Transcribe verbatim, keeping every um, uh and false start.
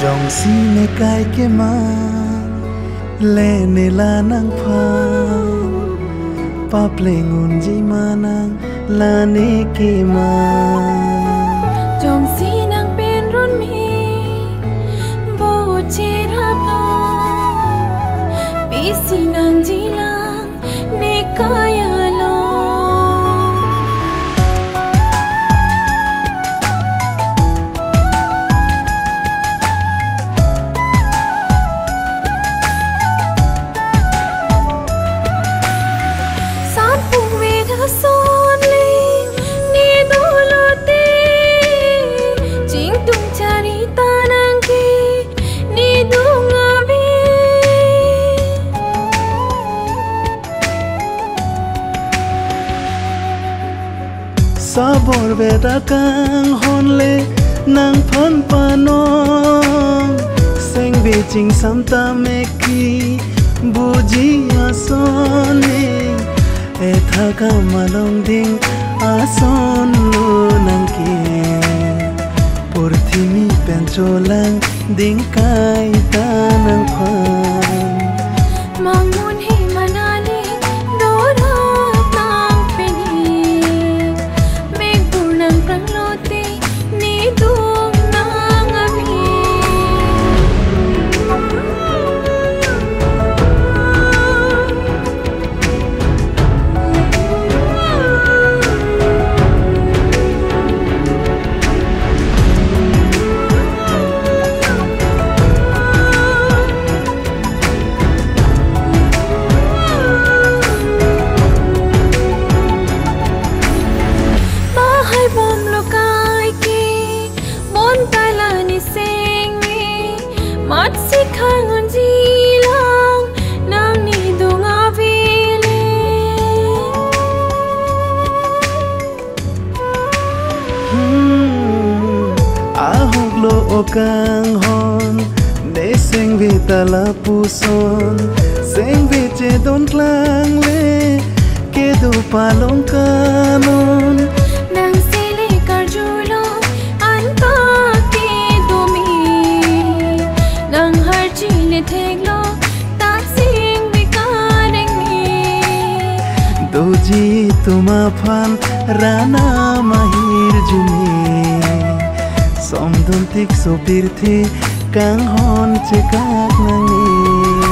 dòng si ne kai ke ma le ne la nang pha pa plengun ji ma nang la ne ke ma dòng si nang pen run mi bo che ra plo pi si nang ji lang ne kaya lo son le ni dolo te jing tung chari tanang ke ni dunga be sabor beda kang hon le nang phon panong seng be jing samta me ki buji asone e thaga malong ding ason lu nang ki porthimi pencholang ding kai ta nang phan mangun he manali dora tang peni me purnang pranglote ni dung nang ami bom lokai ki bon tala ni seng mi mat si khangun ji lang nang ni dunga vile ahok lo okang hon de seng vi tala puson seng vi che don klang le ke du palong kanon nang sele karjulo anta ke domi nang har chi le theglo ta sing vi kareng mi doji tuma phan rana mahir jumi somdon tik sopir the kang hon che kak nangi